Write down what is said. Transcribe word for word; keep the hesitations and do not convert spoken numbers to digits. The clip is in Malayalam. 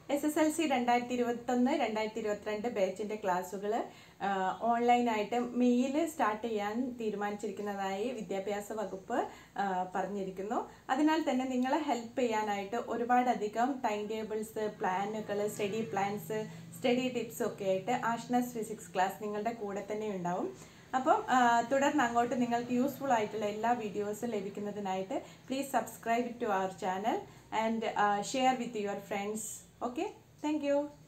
S S L C രണ്ടായിരത്തി ഇരുപത്തൊന്ന് രണ്ടായിരത്തി ഇരുപത്തിരണ്ട് ബാച്ചിൻ്റെ ക്ലാസ്സുകൾ ഓൺലൈനായിട്ട് മെയിൽ സ്റ്റാർട്ട് ചെയ്യാൻ തീരുമാനിച്ചിരിക്കുന്നതായി വിദ്യാഭ്യാസ വകുപ്പ് പറഞ്ഞിരിക്കുന്നു. അതിനാൽ തന്നെ നിങ്ങളെ ഹെൽപ്പ് ചെയ്യാനായിട്ട് ഒരുപാടധികം ടൈം ടേബിൾസ്, പ്ലാനുകൾ, സ്റ്റഡി പ്ലാൻസ്, സ്റ്റഡി ടിപ്സ് ഒക്കെ ആയിട്ട് ആഷ്നസ് ഫിസിക്സ് ക്ലാസ് നിങ്ങളുടെ കൂടെ തന്നെ ഉണ്ടാവും. അപ്പം തുടർന്ന് അങ്ങോട്ട് നിങ്ങൾക്ക് യൂസ്ഫുൾ ആയിട്ടുള്ള എല്ലാ വീഡിയോസും ലഭിക്കുന്നതിനായിട്ട് please subscribe to our channel and share with your friends. Okay, thank you.